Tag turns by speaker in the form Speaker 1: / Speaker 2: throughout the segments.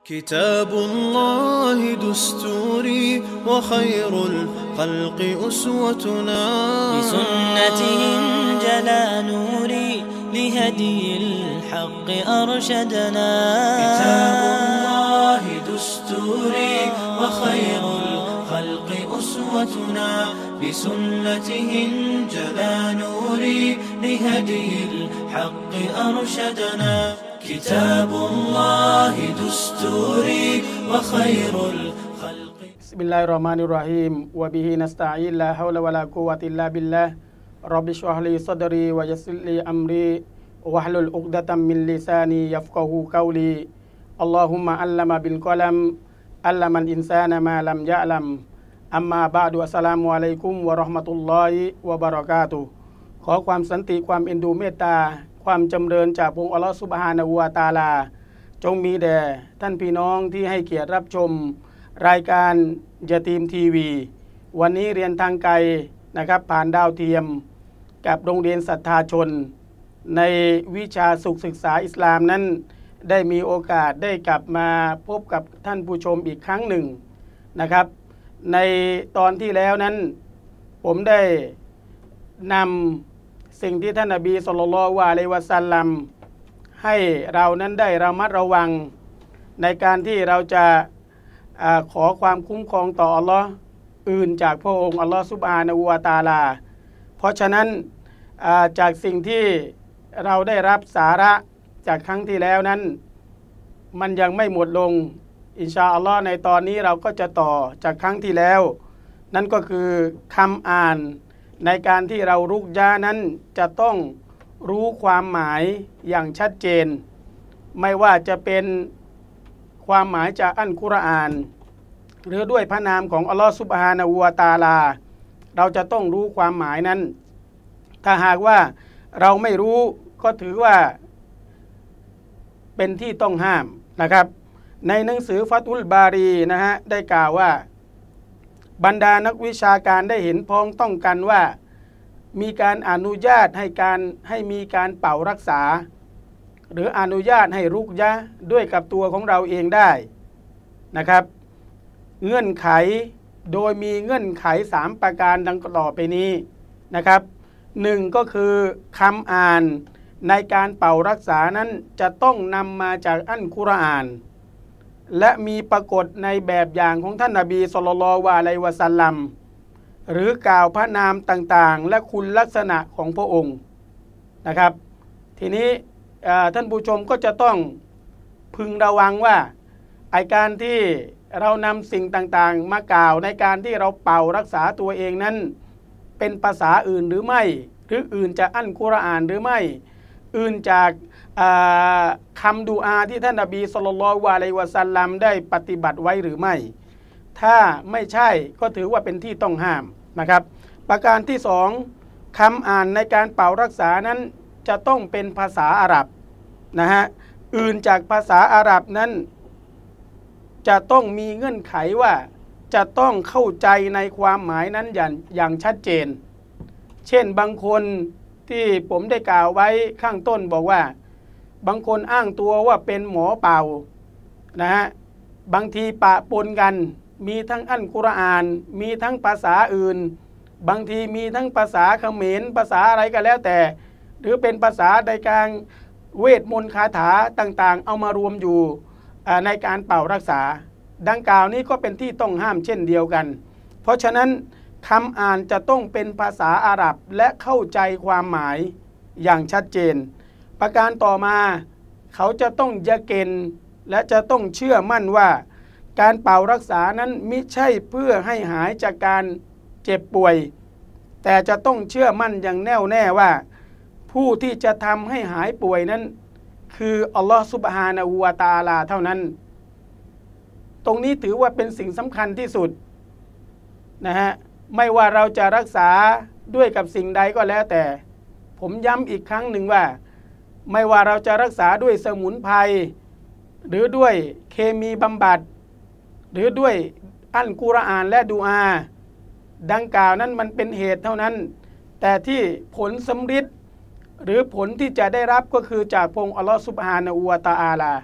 Speaker 1: كتاب الله دستوري وخير الخلق أسوتنا
Speaker 2: بسنته انجلى نوري لهدي الحق أرشدنا
Speaker 1: كتاب الله دستوري وخير الخلق أسوتنا بسنته انجلى نوري لهدي الحق أرشدنا كتاب الله دستوري وخير الخلق
Speaker 3: بسم الله الرحمن الرحيم وبه نستعين لا حول ولا قوة إلا بالله رب اشرح لي صدري ويسر لي أمري واحلل عقدة من لساني يفقهوا قولي اللهم علم بالقلم علم الإنسان ما لم يعلم أما بعد السلام عليكم ورحمة الله وبركاته ขอความสันติความเอ็นดูเมตตาความจำเริญจากพระองค์อัลเลาะห์ซุบฮานะฮูวะตะอาลาจงมีแด่ท่านพี่น้องที่ให้เกียรติรับชมรายการยะตีมทีวีวันนี้เรียนทางไกลนะครับผ่านดาวเทียมกับโรงเรียนศรัทธาชนในวิชาสุขศึกษาอิสลามนั้นได้มีโอกาสได้กลับมาพบกับท่านผู้ชมอีกครั้งหนึ่งนะครับในตอนที่แล้วนั้นผมได้นำสิ่งที่ท่านนบีศ็อลลัลลอฮุอะลัยฮิวะซัลลัมให้เรานั้นได้ระมัดระวังในการที่เราจะขอความคุ้มครองต่ออัลลอฮ์อื่นจากพระองค์อัลลอฮ์ซุบฮานะฮูวะตะอาลาเพราะฉะนั้นจากสิ่งที่เราได้รับสาระจากครั้งที่แล้วนั้นมันยังไม่หมดลงอินชาอัลลอฮ์ในตอนนี้เราก็จะต่อจากครั้งที่แล้วนั่นก็คือคำอ่านในการที่เรารุกยะนั้นจะต้องรู้ความหมายอย่างชัดเจนไม่ว่าจะเป็นความหมายจากอัลกุรอานหรือด้วยพระนามของอัลลอฮฺซุบฮานะฮูวะตะอาลาเราจะต้องรู้ความหมายนั้นถ้าหากว่าเราไม่รู้ก็ถือว่าเป็นที่ต้องห้ามนะครับในหนังสือฟัตุลบารีนะฮะได้กล่าวว่าบรรดานักวิชาการได้เห็นพ้องต้องกันว่ามีการอนุญาตให้มีการเป่ารักษาหรืออนุญาตให้รุกยะด้วยกับตัวของเราเองได้นะครับเงื่อนไขโดยมีเงื่อนไข3ประการดังต่อไปนี้นะครับ1ก็คือคำอ่านในการเป่ารักษานั้นจะต้องนำมาจากอัลกุรอานและมีปรากฏในแบบอย่างของท่านนบีศ็อลลัลลอฮุอะลัยฮิวะซัลลัมหรือกล่าวพระนามต่างๆและคุณลักษณะของพระองค์นะครับทีนี้ท่านผู้ชมก็จะต้องพึงระวังว่าไอ้การที่เรานำสิ่งต่างๆมากล่าวในการที่เราเป่ารักษาตัวเองนั้นเป็นภาษาอื่นหรือไม่หรืออื่นจากอัลกุรอานหรือไม่อื่นจากคำดุอาที่ท่านนบีศ็อลลัลลอฮุอะลัยฮิวะซัลลัมได้ปฏิบัติไว้หรือไม่ถ้าไม่ใช่ก็ถือว่าเป็นที่ต้องห้ามนะครับประการที่2คำอ่านในการเป่ารักษานั้นจะต้องเป็นภาษาอาหรับนะฮะอื่นจากภาษาอาหรับนั้นจะต้องมีเงื่อนไขว่าจะต้องเข้าใจในความหมายนั้นอย่างชัดเจนเช่นบางคนที่ผมได้กล่าวไว้ข้างต้นบอกว่าบางคนอ้างตัวว่าเป็นหมอเป่านะฮะบางทีปะปนกันมีทั้งอัลกุรอานมีทั้งภาษาอื่นบางทีมีทั้งภาษาเขมรภาษาอะไรก็แล้วแต่หรือเป็นภาษาในการเวทมนต์คาถาต่างๆเอามารวมอยู่ในการเป่ารักษาดังกล่าวนี้ก็เป็นที่ต้องห้ามเช่นเดียวกันเพราะฉะนั้นคำอ่านจะต้องเป็นภาษาอาหรับและเข้าใจความหมายอย่างชัดเจนประการต่อมาเขาจะต้องยะเกนและจะต้องเชื่อมั่นว่าการเป่ารักษานั้นมิใช่เพื่อให้หายจากการเจ็บป่วยแต่จะต้องเชื่อมั่นอย่างแน่วแน่ว่าผู้ที่จะทำให้หายป่วยนั้นคืออัลลอฮฺซุบฮานะฮูวะตะอาลาเท่านั้นตรงนี้ถือว่าเป็นสิ่งสำคัญที่สุดนะฮะไม่ว่าเราจะรักษาด้วยกับสิ่งใดก็แล้วแต่ผมย้ำอีกครั้งหนึ่งว่าไม่ว่าเราจะรักษาด้วยสมุนไพรหรือด้วยเคมีบำบัดหรือด้วยอัลกุรอานและดุอาดังกล่าวนั้นมันเป็นเหตุเท่านั้นแต่ที่ผลสำฤทธิ์หรือผลที่จะได้รับก็คือจากพระองค์อัลลอฮฺซุบฮานะฮูวะตะอาลา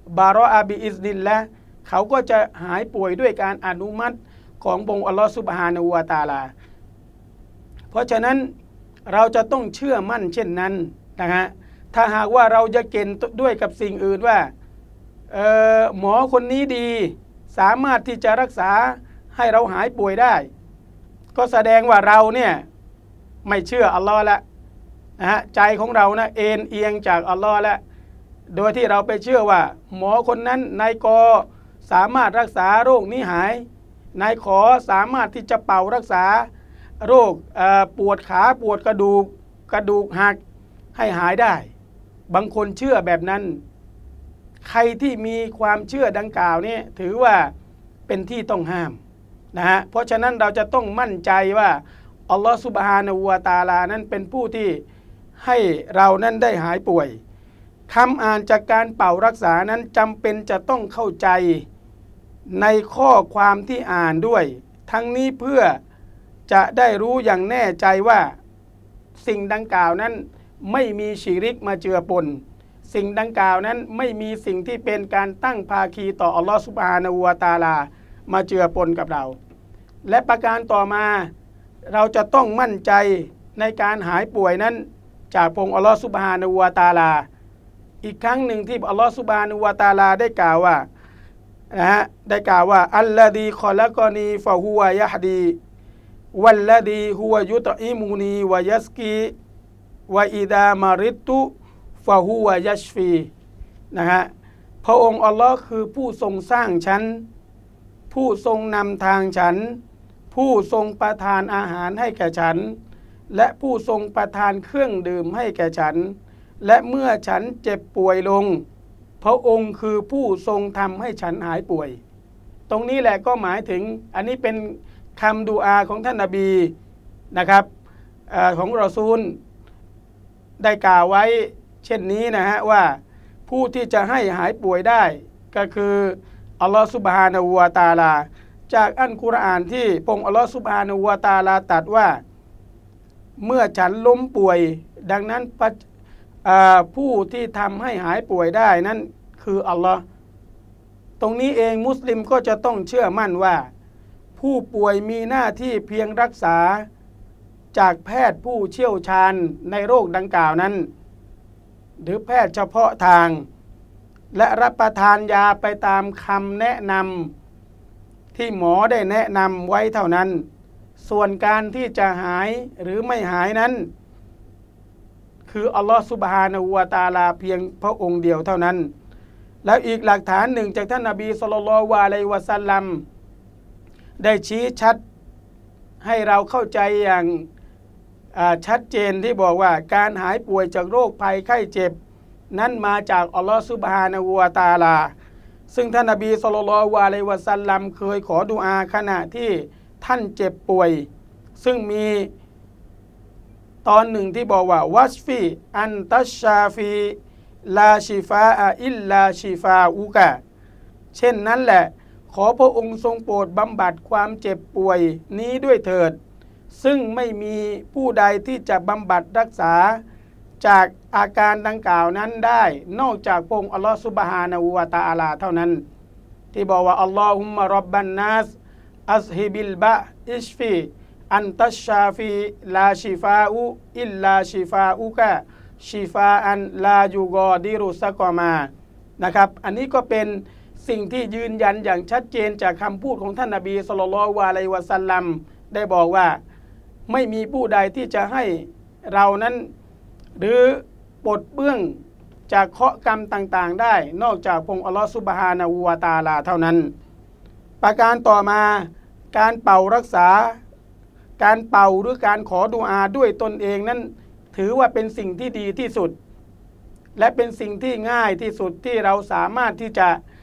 Speaker 3: บารออาบิอิซนิลละเขาก็จะหายป่วยด้วยการอนุมัติขององค์อัลลอฮฺซุบฮานะฮูวะตะอาลาเพราะฉะนั้นเราจะต้องเชื่อมั่นเช่นนั้นนะฮะถ้าหากว่าเราจะเกณฑ์ด้วยกับสิ่งอื่นว่าหมอคนนี้ดีสามารถที่จะรักษาให้เราหายป่วยได้ก็แสดงว่าเราเนี่ยไม่เชื่ออัลลอฮ์ละนะฮะใจของเรานะเอ็นเอียงจากอัลลอฮ์ละโดยที่เราไปเชื่อว่าหมอคนนั้นนายกสามารถรักษาโรคนี้หายนายขอสามารถที่จะเป่ารักษาโรคปวดขาปวดกระดูกหักให้หายได้บางคนเชื่อแบบนั้นใครที่มีความเชื่อดังกล่าวนี้ถือว่าเป็นที่ต้องห้ามนะฮะเพราะฉะนั้นเราจะต้องมั่นใจว่าอัลลอฮฺซุบฮานะฮูวะตะอาลานั้นเป็นผู้ที่ให้เรานั้นได้หายป่วยคำอ่านจากการเป่ารักษานั้นจำเป็นจะต้องเข้าใจในข้อความที่อ่านด้วยทั้งนี้เพื่อจะได้รู้อย่างแน่ใจว่าสิ่งดังกล่าวนั้นไม่มีชิริกมาเจือปนสิ่งดังกล่าวนั้นไม่มีสิ่งที่เป็นการตั้งภาคีต่ออัลลอฮฺซุบฮานะฮูวะตะอาลามาเจือปนกับเราและประการต่อมาเราจะต้องมั่นใจในการหายป่วยนั้นจากพระองค์อัลลอฮฺซุบฮานะฮูวะตะอาลาอีกครั้งหนึ่งที่อัลลอฮฺซุบฮานะฮูวะตะอาลาได้กล่าวว่านะฮะได้กล่าวว่าอัลลอฮีคอลักอนีฟะฮุวะยะฮดีวัลลดีฮุวะยุตอิมุนีวะยัสกีวะอิดามาริตุ ฟะฮุวะยัชฟีนะฮะพระองค์อัลลอฮ์คือผู้ทรงสร้างฉันผู้ทรงนำทางฉันผู้ทรงประทานอาหารให้แก่ฉันและผู้ทรงประทานเครื่องดื่มให้แก่ฉันและเมื่อฉันเจ็บป่วยลงพระองค์คือผู้ทรงทำให้ฉันหายป่วยตรงนี้แหละก็หมายถึงอันนี้เป็นคำดุอาของท่านนบีนะครับของรอซูลได้กล่าวไว้เช่นนี้นะฮะว่าผู้ที่จะให้หายป่วยได้ก็คืออัลลอฮฺซุบฮานะฮูวะตะอาลาจากอัลกุรอานที่พระองค์อัลลอฮฺซุบฮานะฮูวะตะอาลาตรัสว่าเมื่อฉันล้มป่วยดังนั้นผู้ที่ทำให้หายป่วยได้นั้นคืออัลลอฮ์ตรงนี้เองมุสลิมก็จะต้องเชื่อมั่นว่าผู้ป่วยมีหน้าที่เพียงรักษาจากแพทย์ผู้เชี่ยวชาญในโรคดังกล่าวนั้นหรือแพทย์เฉพาะทางและรับประทานยาไปตามคำแนะนำที่หมอได้แนะนำไว้เท่านั้นส่วนการที่จะหายหรือไม่หายนั้นคืออัลลอฮฺซุบฮานะฮูวะตะอาลาเพียงพระองค์เดียวเท่านั้นแล้วอีกหลักฐานหนึ่งจากท่านนบีศ็อลลัลลอฮุอะลัยฮิวะซัลลัมได้ชี้ชัดให้เราเข้าใจอย่างชัดเจนที่บอกว่าการหายป่วยจากโรคภัยไข้เจ็บนั้นมาจากอัลลอฮฺซุบฮานะฮูวะตะอาลาซึ่งท่านนบีศ็อลลัลลอฮุอะลัยฮิวะซัลลัมเคยขอดุอาขณะที่ท่านเจ็บป่วยซึ่งมีตอนหนึ่งที่บอกว่าวัชฟีอันตัชชาฟีลาชิฟาอิลลาชิฟาอุกะเช่นนั้นแหละขอพระองค์ทรงโปรดบำบัดความเจ็บป่วยนี้ด้วยเถิดซึ่งไม่มีผู้ใดที่จะบำบัดรักษาจากอาการดังกล่าวนั้นได้นอกจากพระองค์อัลลอฮฺซุบฮานะฮูวะตะอาลาเท่านั้นที่บอกว่าอัลลอฮุมมะร็อบบันนัสอัซฮิบิลบะอิชฟีอันตัชชาฟีลาชิฟาอุอิลลาชิฟาอุกะชิฟาอันลายูกอดิรุสกอมานะครับอันนี้ก็เป็นสิ่งที่ยืนยันอย่างชัดเจนจากคำพูดของท่านนบีศ็อลลัลลอฮุอะลัยฮิวะซัลลัมได้บอกว่าไม่มีผู้ใดที่จะให้เรานั้นหรือปลดเปื้องจากเคราะห์กรรมต่างๆได้นอกจากพระองค์อัลลอฮฺซุบฮานะฮูวะตะอาลาเท่านั้นประการต่อมาการเป่ารักษาการเป่าหรือการขอดุอาด้วยตนเองนั้นถือว่าเป็นสิ่งที่ดีที่สุดและเป็นสิ่งที่ง่ายที่สุดที่เราสามารถที่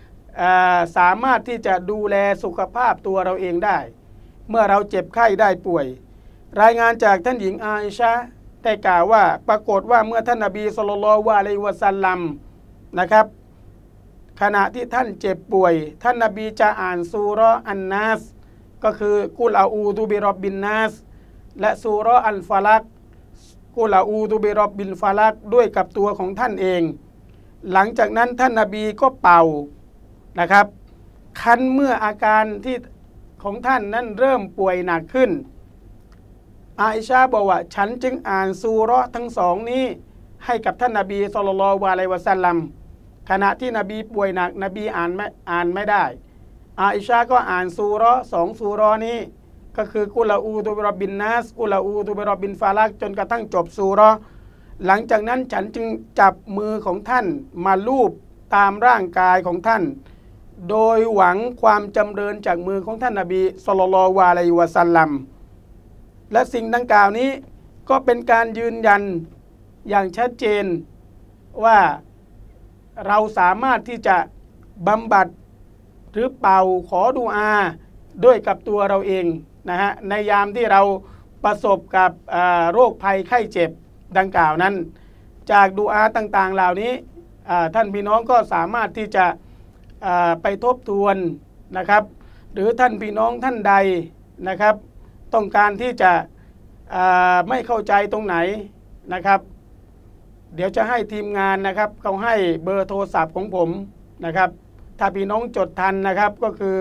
Speaker 3: จะดูแลสุขภาพตัวเราเองได้เมื่อเราเจ็บไข้ได้ป่วยรายงานจากท่านหญิงอาอิชะห์ได้กล่าวว่าปรากฏว่าเมื่อท่านนบีศ็อลลัลลอฮุอะลัยฮิวะซัลลัมนะครับขณะที่ท่านเจ็บป่วยท่านนบีจะอ่านซูเราะห์อันนัสก็คือกุลอาอูดุบิร็อบบินนัสและซูเราะห์อัลฟะลักกุลอาอูดุบิร็อบบิลฟะลักด้วยกับตัวของท่านเองหลังจากนั้นท่านนบีก็เป่านะครับคันเมื่ออาการที่ของท่านนั้นเริ่มป่วยหนักขึ้นอาอิชาบอกว่าฉันจึงอ่านซูเราะห์ทั้งสองนี้ให้กับท่านนบีศ็อลลัลลอฮุอะลัยฮิวะซัลลัมขณะที่นบีป่วยหนักนบีอ่านไม่ได้อาอิชาก็อ่านซูเราะห์2ซูเราะห์นี้ก็คือกุลาอูตุบิร็อบบินนัสกุลาอูตุบิร็อบบินฟาลักจนกระทั่งจบซูเราะห์หลังจากนั้นฉันจึงจับมือของท่านมาลูบตามร่างกายของท่านโดยหวังความจำเริญจากมือของท่านนบีศ็อลลัลลอฮุอะลัยฮิวะซัลลัมและสิ่งดังกล่าวนี้ก็เป็นการยืนยันอย่างชัดเจนว่าเราสามารถที่จะบำบัดหรือเป่าขอดุอาด้วยกับตัวเราเองนะฮะในยามที่เราประสบกับโรคภัยไข้เจ็บดังกล่าวนั้นจากดุอาต่างๆเหล่านี้ท่านพี่น้องก็สามารถที่จะไปทบทวนนะครับหรือท่านพี่น้องท่านใดนะครับต้องการที่จะไม่เข้าใจตรงไหนนะครับเดี๋ยวจะให้ทีมงานนะครับเขาให้เบอร์โทรศัพท์ของผมนะครับถ้าพี่น้องจดทันนะครับก็คือ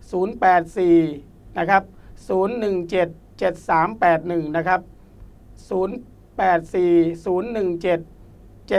Speaker 3: 084นะครับ017 7381นะครับ084 017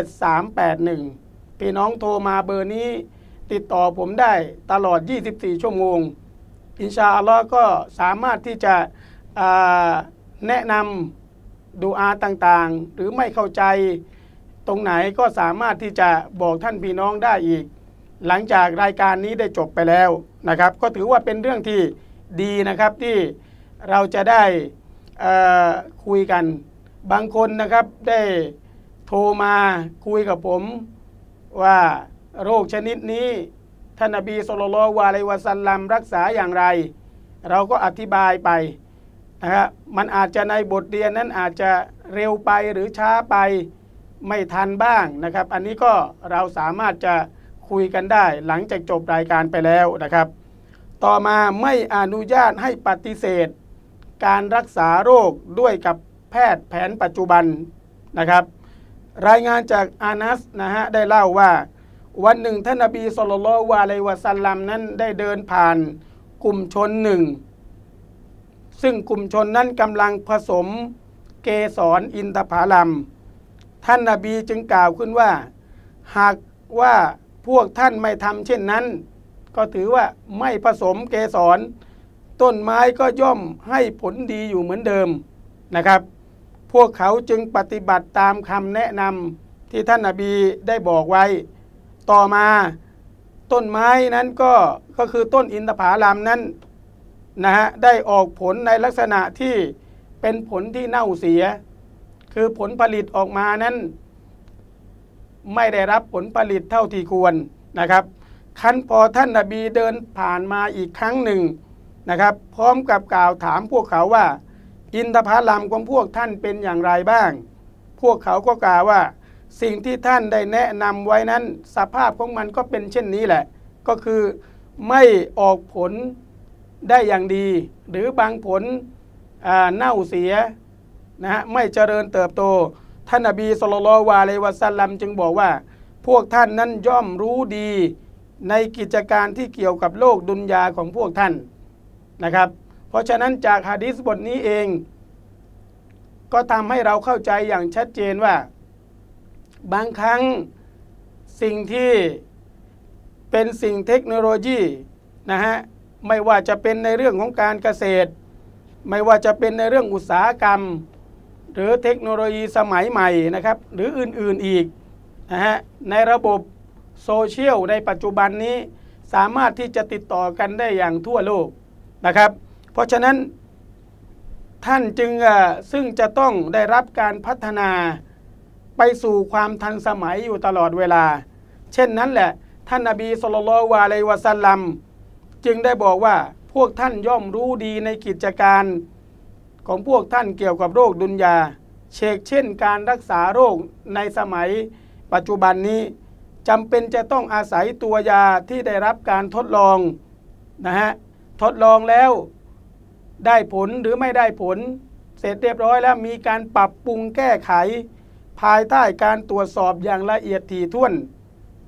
Speaker 3: 7381พี่น้องโทรมาเบอร์นี้ติดต่อผมได้ตลอด24ชั่วโมงอินชาอัลลอฮ์ก็สามารถที่จะแนะนำดุอาต่างๆหรือไม่เข้าใจตรงไหนก็สามารถที่จะบอกท่านพี่น้องได้อีกหลังจากรายการนี้ได้จบไปแล้วนะครับก็ถือว่าเป็นเรื่องที่ดีนะครับที่เราจะได้คุยกันบางคนนะครับได้โทรมาคุยกับผมว่าโรคชนิดนี้ท่านนบีศ็อลลัลลอฮุอะลัยฮิวะซัลลัมรักษาอย่างไรเราก็อธิบายไปนะครับมันอาจจะในบทเรียนนั้นอาจจะเร็วไปหรือช้าไปไม่ทันบ้างนะครับอันนี้ก็เราสามารถจะคุยกันได้หลังจากจบรายการไปแล้วนะครับต่อมาไม่อนุญาตให้ปฏิเสธการรักษาโรคด้วยกับแพทย์แผนปัจจุบันนะครับรายงานจากอานัสนะฮะได้เล่าว่าวันหนึ่งท่านนบีศ็อลลัลลอฮุอะลัยฮิวะซัลลัมนั้นได้เดินผ่านกลุ่มชนหนึ่งซึ่งกลุ่มชนนั้นกำลังผสมเกสรอินทผลัมท่านนบีจึงกล่าวขึ้นว่าหากว่าพวกท่านไม่ทำเช่นนั้นก็ถือว่าไม่ผสมเกสรต้นไม้ก็ย่อมให้ผลดีอยู่เหมือนเดิมนะครับพวกเขาจึงปฏิบัติตามคำแนะนำที่ท่านนบีได้บอกไว้ต่อมาต้นไม้นั้นก็คือต้นอินทผลัมนั้นนะฮะได้ออกผลในลักษณะที่เป็นผลที่เน่าเสียคือผลผลิตออกมานั้นไม่ได้รับผลผลิตเท่าที่ควรนะครับคันพอท่านนบีเดินผ่านมาอีกครั้งหนึ่งนะครับพร้อมกับกล่าวถามพวกเขาว่าอินทผลัมของพวกท่านเป็นอย่างไรบ้างพวกเขาก็กล่าวว่าสิ่งที่ท่านได้แนะนำไว้นั้นสภาพของมันก็เป็นเช่นนี้แหละก็คือไม่ออกผลได้อย่างดีหรือบางผลเน่าเสียนะฮะไม่เจริญเติบโตท่านนบีศ็อลลัลลอฮุอะลัยฮิวะซัลลัมจึงบอกว่าพวกท่านนั้นย่อมรู้ดีในกิจการที่เกี่ยวกับโลกดุนยาของพวกท่านนะครับเพราะฉะนั้นจากหะดีษบทนี้เองก็ทำให้เราเข้าใจอย่างชัดเจนว่าบางครั้งสิ่งที่เป็นสิ่งเทคโนโลยีนะฮะไม่ว่าจะเป็นในเรื่องของการเกษตรไม่ว่าจะเป็นในเรื่องอุตสาหกรรมหรือเทคโนโลยีสมัยใหม่นะครับหรืออื่นๆอีกนะฮะในระบบโซเชียลในปัจจุบันนี้สามารถที่จะติดต่อกันได้อย่างทั่วโลกนะครับเพราะฉะนั้นท่านจึงซึ่งจะต้องได้รับการพัฒนาไปสู่ความทันสมัยอยู่ตลอดเวลาเช่นนั้นแหละท่านนบีศ็อลลัลลอฮุอะลัยฮิวะซัลลัมจึงได้บอกว่าพวกท่านย่อมรู้ดีในกิจการของพวกท่านเกี่ยวกับโรคดุนยาเช่นการรักษาโรคในสมัยปัจจุบันนี้จำเป็นจะต้องอาศัยตัวยาที่ได้รับการทดลองนะฮะทดลองแล้วได้ผลหรือไม่ได้ผลเสร็จเรียบร้อยแล้วมีการปรับปรุงแก้ไขภายใต้การตรวจสอบอย่างละเอียดถี่ถ้วน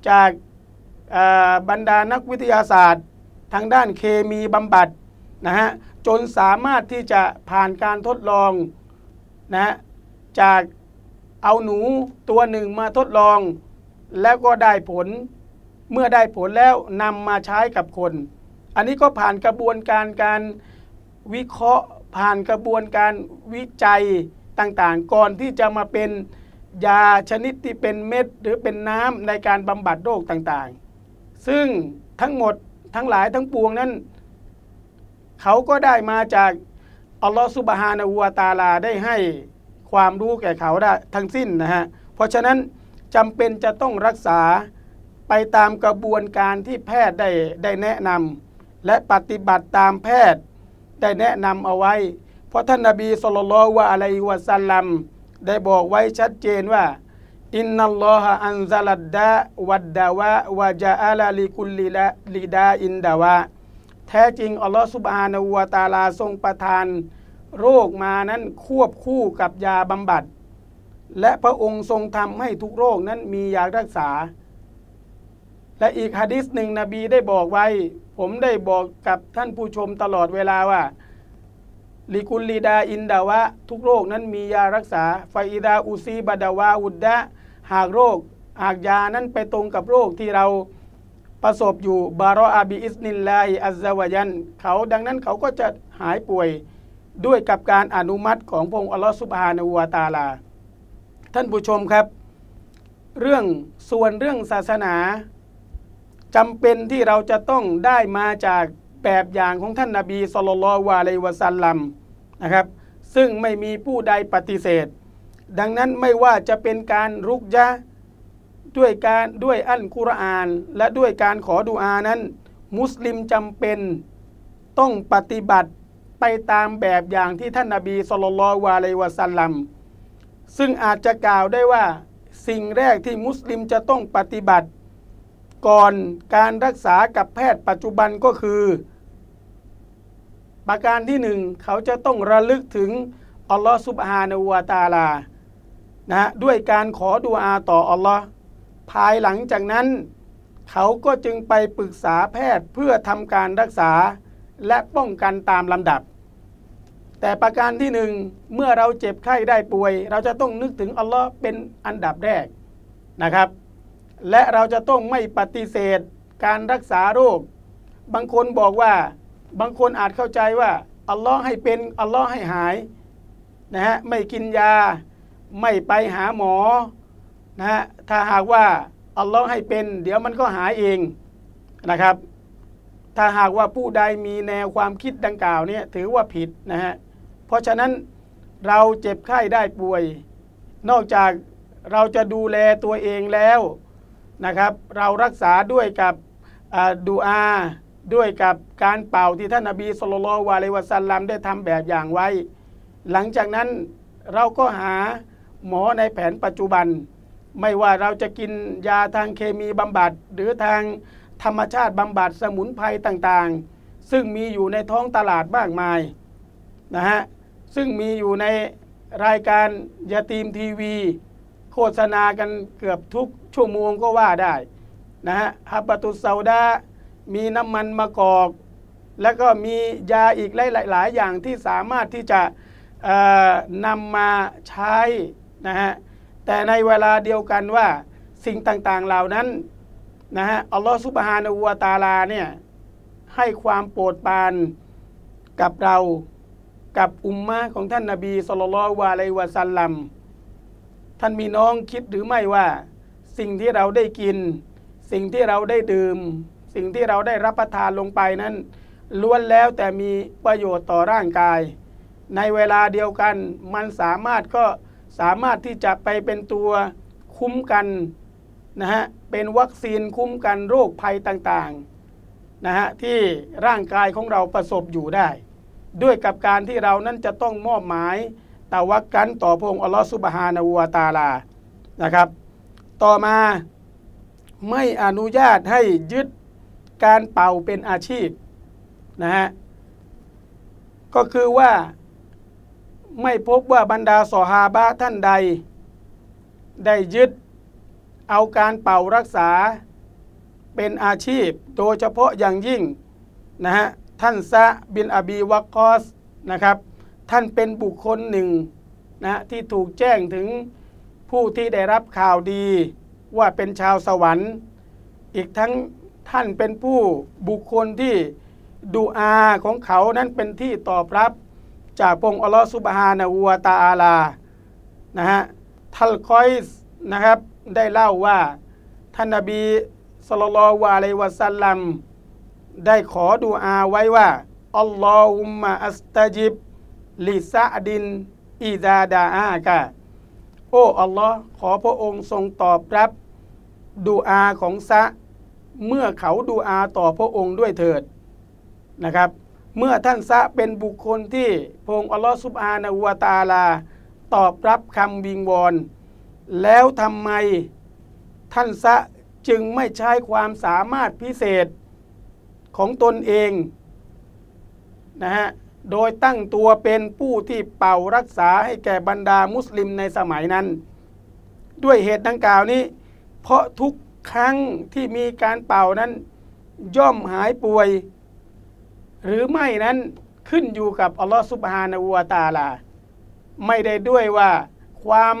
Speaker 3: จากบรรดานักวิทยาศาสตร์ทางด้านเคมีบำบัดนะฮะจนสามารถที่จะผ่านการทดลองนะจากเอาหนูตัวหนึ่งมาทดลองแล้วก็ได้ผลเมื่อได้ผลแล้วนำมาใช้กับคนอันนี้ก็ผ่านกระบวนการการวิเคราะห์ผ่านกระบวนการวิจัยต่างๆก่อนที่จะมาเป็นยาชนิดที่เป็นเม็ดหรือเป็นน้ำในการบำบัดโรคต่างๆซึ่งทั้งหมดทั้งหลายทั้งปวงนั้นเขาก็ได้มาจากอัลลอฮฺซุบฮานะฮูวะตะอาลาได้ให้ความรู้แก่เขาได้ทั้งสิ้นนะฮะเพราะฉะนั้นจำเป็นจะต้องรักษาไปตามกระบวนการที่แพทย์ได้แนะนำและปฏิบัติตามแพทย์ได้แนะนำเอาไว้เพราะท่านนบีศ็อลลัลลอฮุอะลัยฮิวะซัลลัมได้บอกไว้ชัดเจนว่าอินนัลลอฮะอันซะลัดดะวัดดาวะวะจาอะลาลิกุลลิดาอินดาวะแท้จริงอัลลอฮฺซุบฮานะฮูวะตะอาลาทรงประทานโรคมานั้นควบคู่กับยาบำบัดและพระองค์ทรงทำให้ทุกโรคนั้นมียารักษาและอีกหะดีษหนึ่งนบีได้บอกไว้ผมได้บอกกับท่านผู้ชมตลอดเวลาว่าลิกุลลิดาอินดาวะทุกโรคนั้นมียารักษาฟาอิดาอุซีบะดาวาอุดดะหากยานั้นไปตรงกับโรคที่เราประสบอยู่บารออาบิอิสนิลลาฮิอัซซะวะญัลเขาดังนั้นเขาก็จะหายป่วยด้วยกับการอนุมัติของพระองค์อัลลอฮฺซุบฮานะฮูวะตะอาลาท่านผู้ชมครับเรื่องศาสนาจำเป็นที่เราจะต้องได้มาจากแบบอย่างของท่านนบีศ็อลลัลลอฮุอะลัยฮิวะซัลลัมนะครับซึ่งไม่มีผู้ใดปฏิเสธดังนั้นไม่ว่าจะเป็นการรุกยะด้วยอัลกุรอานและด้วยการขอดุอานั้นมุสลิมจำเป็นต้องปฏิบัติไปตามแบบอย่างที่ท่านนบีศ็อลลัลลอฮุอะลัยฮิวะซัลลัมซึ่งอาจจะกล่าวได้ว่าสิ่งแรกที่มุสลิมจะต้องปฏิบัติก่อนการรักษากับแพทย์ปัจจุบันก็คือประการที่หนึ่งเขาจะต้องระลึกถึงอัลลอฮฺซุบฮานะฮูวะตะอาลานะด้วยการขอดุอาต่ออัลลอฮ์ภายหลังจากนั้นเขาก็จึงไปปรึกษาแพทย์เพื่อทำการรักษาและป้องกันตามลำดับแต่ประการที่หนึ่งเมื่อเราเจ็บไข้ได้ป่วยเราจะต้องนึกถึงอัลลอฮ์เป็นอันดับแรกนะครับและเราจะต้องไม่ปฏิเสธการรักษาโรคบางคนบอกว่าบางคนอาจเข้าใจว่าอัลลอฮ์ให้เป็นอัลลอฮ์ให้หายนะฮะไม่กินยาไม่ไปหาหมอนะฮะถ้าหากว่าอัลลอฮ์ให้เป็นเดี๋ยวมันก็หายเองนะครับถ้าหากว่าผู้ใดมีแนวความคิดดังกล่าวเนี่ยถือว่าผิดนะฮะเพราะฉะนั้นเราเจ็บไข้ได้ป่วยนอกจากเราจะดูแลตัวเองแล้วนะครับเรารักษาด้วยกับดุอาด้วยกับการเป่าที่ท่านนบีศ็อลลัลลอฮุอะลัยฮิวะซัลลัมได้ทำแบบอย่างไว้หลังจากนั้นเราก็หาหมอในแผนปัจจุบันไม่ว่าเราจะกินยาทางเคมีบำบัดหรือทางธรรมชาติบำบัดสมุนไพรต่างๆซึ่งมีอยู่ในท้องตลาดมากมายนะฮะซึ่งมีอยู่ในรายการยาตีมทีวีโฆษณากันเกือบทุกชั่วโมงก็ว่าได้นะฮะฮับบะตุสซาดามีน้ำมันมะกอกแล้วก็มียาอีกหลายอย่างที่สามารถที่จะนำมาใช้นะฮะแต่ในเวลาเดียวกันว่าสิ่งต่างๆเหล่านั้นนะฮะอัลลอฮฺซุบฮานะฮูวะตะอาลาเนี่ยให้ความโปรดปรานกับเรากับอุมมะห์ของท่านนบีศ็อลลัลลอฮุอะลัยฮิวะซัลลัมท่านมีน้องคิดหรือไม่ว่าสิ่งที่เราได้กินสิ่งที่เราได้ดื่มสิ่งที่เราได้รับประทานลงไปนั้นล้วนแล้วแต่มีประโยชน์ต่อร่างกายในเวลาเดียวกันมันสามารถที่จะไปเป็นตัวคุ้มกันนะฮะเป็นวัคซีนคุ้มกันโรคภัยต่างๆนะฮะที่ร่างกายของเราประสบอยู่ได้ด้วยกับการที่เรานั้นจะต้องมอบหมายตะวักกันต่อพระองค์อัลลอฮฺซุบฮานะฮูวะตะอาลานะครับต่อมาไม่อนุญาตให้ยึดการเป่าเป็นอาชีพนะฮะก็คือว่าไม่พบว่าบรรดาซอฮาบะห์ท่านใดได้ยึดเอาการเป่ารักษาเป็นอาชีพโดยเฉพาะอย่างยิ่งนะฮะท่านซะบินอบีวักกอสนะครับท่านเป็นบุคคลหนึ่งนะที่ถูกแจ้งถึงผู้ที่ได้รับข่าวดีว่าเป็นชาวสวรรค์อีกทั้งท่านเป็นผู้บุคคลที่ดุอาของเขานั้นเป็นที่ตอบรับจากพระองค์อัลลอฮฺซุบฮานะฮูวะตะอาลานะฮะทัลคอยส์นะครับได้เล่าว่าท่านนบีศ็อลลัลลอฮุอะลัยฮิวะซัลลัมได้ขอดุอาไว้ว่าอัลลอฮุมมะอัสตะญิบลิซะอดินอิซาดาอากะโอ้อัลลอฮ์ขอพระองค์ทรงตอบรับดุอาของซะเมื่อเขาดุอาต่อพระองค์ด้วยเถิดนะครับเมื่อท่านซะเป็นบุคคลที่พระองค์อัลลอฮ์ซุบฮานะฮูวะตะอาลาตอบรับคำวิงวอนแล้วทำไมท่านซะจึงไม่ใช้ความสามารถพิเศษของตนเองนะฮะโดยตั้งตัวเป็นผู้ที่เป่ารักษาให้แก่บรรดามุสลิมในสมัยนั้นด้วยเหตุดังกล่าวนี้เพราะทุกครั้งที่มีการเป่านั้นย่อมหายป่วยหรือไม่นั้นขึ้นอยู่กับอัลลอฮฺซุบฮานะฮูวะตะอาลาไม่ได้ด้วยว่าความ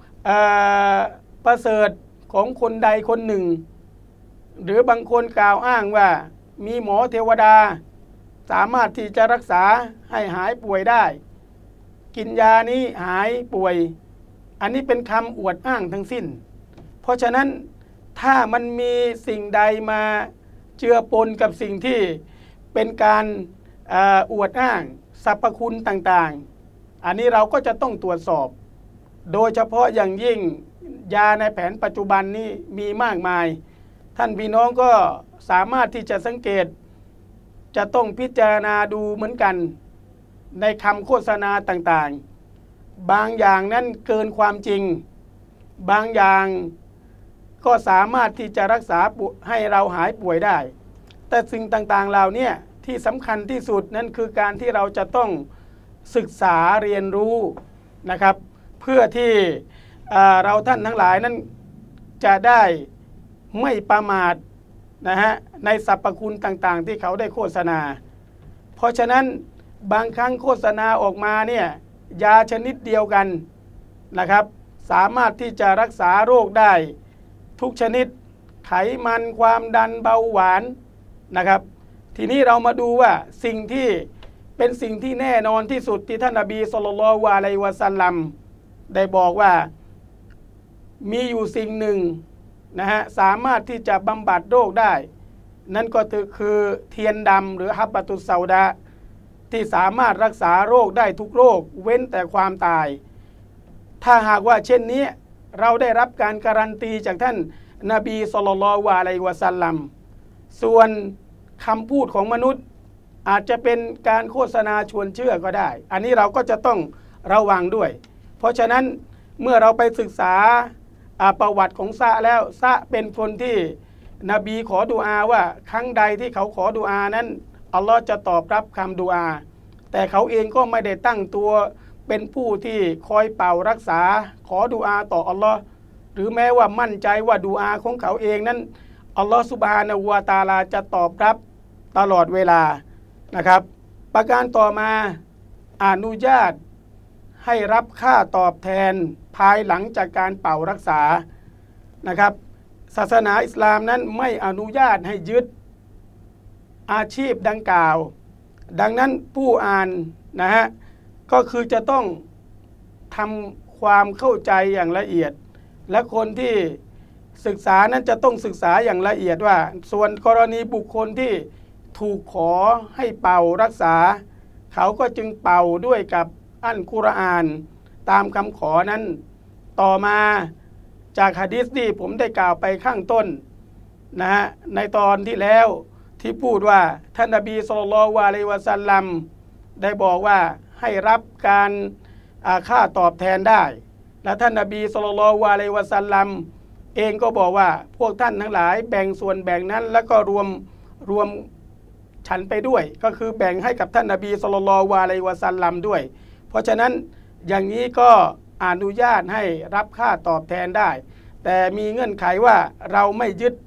Speaker 3: ประเสริฐของคนใดคนหนึ่งหรือบางคนกล่าวอ้างว่ามีหมอเทวดาสามารถที่จะรักษาให้หายป่วยได้กินยานี้หายป่วยอันนี้เป็นคำอวดอ้างทั้งสิ้นเพราะฉะนั้นถ้ามันมีสิ่งใดมาเจือปนกับสิ่งที่เป็นการอวดอ้างสรรพคุณต่างๆอันนี้เราก็จะต้องตรวจสอบโดยเฉพาะอย่างยิ่งยาในแผนปัจจุบันนี้มีมากมายท่านพี่น้องก็สามารถที่จะสังเกตจะต้องพิจารณาดูเหมือนกันในคำโฆษณาต่างๆบางอย่างนั้นเกินความจริงบางอย่างก็สามารถที่จะรักษาให้เราหายป่วยได้แต่สิ่งต่างๆเหล่านี้ที่สำคัญที่สุดนั่นคือการที่เราจะต้องศึกษาเรียนรู้นะครับเพื่อที่เราท่านทั้งหลายนั้นจะได้ไม่ประมาทนะฮะในสรรพคุณต่างๆที่เขาได้โฆษณาเพราะฉะนั้นบางครั้งโฆษณาออกมาเนี่ยยาชนิดเดียวกันนะครับสามารถที่จะรักษาโรคได้ทุกชนิดไขมันความดันเบาหวานนะครับทีนี้เรามาดูว่าสิ่งที่เป็นสิ่งที่แน่นอนที่สุดที่ท่านนบีศ็อลลัลลอฮุอะลัยฮิวะซัลลัมได้บอกว่ามีอยู่สิ่งหนึ่งนะฮะสามารถที่จะบำบัดโรคได้นั่นก็คือเทียนดำหรือฮับบัตุสซาดะที่สามารถรักษาโรคได้ทุกโรคเว้นแต่ความตายถ้าหากว่าเช่นนี้เราได้รับการการันตีจากท่านนบีศ็อลลัลลอฮุอะลัยฮิวะซัลลัมส่วนคำพูดของมนุษย์อาจจะเป็นการโฆษณาชวนเชื่อก็ได้อันนี้เราก็จะต้องระวังด้วยเพราะฉะนั้นเมื่อเราไปศึกษาประวัติของซะแล้วซะเป็นคนที่นบีขอดุอาว่าครั้งใดที่เขาขอดุอานั้นอัลลอฮ์จะตอบรับคำดุอาแต่เขาเองก็ไม่ได้ตั้งตัวเป็นผู้ที่คอยเป่ารักษาขอดุอาต่ออัลลอฮ์หรือแม้ว่ามั่นใจว่าดุอาของเขาเองนั้นอัลลอฮ์ซุบฮานะฮูวะตะอาลาจะตอบรับตลอดเวลานะครับประการต่อมาอนุญาตให้รับค่าตอบแทนภายหลังจากการเป่ารักษานะครับศาสนาอิสลามนั้นไม่อนุญาตให้ยึดอาชีพดังกล่าวดังนั้นผู้อ่านนะฮะก็คือจะต้องทำความเข้าใจอย่างละเอียดและคนที่ศึกษานั้นจะต้องศึกษาอย่างละเอียดว่าส่วนกรณีบุคคลที่ถูกขอให้เป่ารักษาเขาก็จึงเป่าด้วยกับอัลกุรอานตามคำขอนั้นต่อมาจากหะดีษที่ผมได้กล่าวไปข้างต้นนะฮะในตอนที่แล้วที่พูดว่าท่านนบีศ็อลลัลลอฮุอะลัยฮิวะซัลลัมได้บอกว่าให้รับการค่าตอบแทนได้และท่านนบีศ็อลลัลลอฮุอะลัยฮิวะซัลลัมเองก็บอกว่าพวกท่านทั้งหลายแบ่งส่วนแบ่งนั้นแล้วก็รวมฉันไปด้วยก็คือแบ่งให้กับท่านนบีศ็อลลัลลอฮุอะลัยฮิวะซัลลัมด้วยเพราะฉะนั้นอย่างนี้ก็อนุญาตให้รับค่าตอบแทนได้แต่มีเงื่อนไขว่าเราไม่ยึด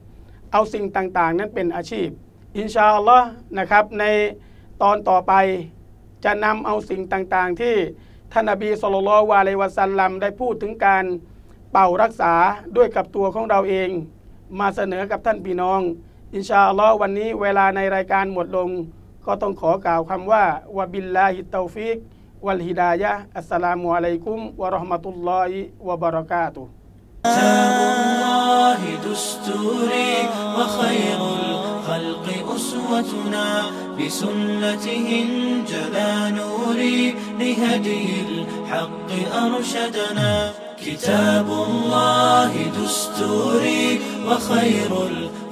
Speaker 3: เอาสิ่งต่างๆนั้นเป็นอาชีพอินชาอัลลอฮ์นะครับในตอนต่อไปจะนำเอาสิ่งต่างๆที่ท่านนบีศ็อลลัลลอฮุอะลัยฮิวะซัลลัมได้พูดถึงการเป่ารักษาด้วยกับตัวของเราเองมาเสนอกับท่านพี่น้องอินชาอัลลอฮ์วันนี้เวลาในรายการหมดลงก็ต้องขอกล่าวคำว่าวะบิลลาฮิตตอฟิกวัลฮิดายะฮ์อัสสลามุอะลัยกุมวะเราะห์มะตุลลอฮิวะบะเราะกาตุฮ์
Speaker 1: كتاب الله دستوري وخير الخلق أسوتنا بسنته انجلى نوري لهدي الحق أرشدنا كتاب الله دستوري وخير